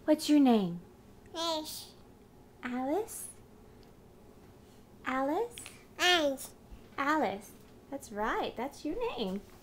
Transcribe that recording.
What's your name? Fish. Alice? Alice? Ice. Alice. That's right. That's your name.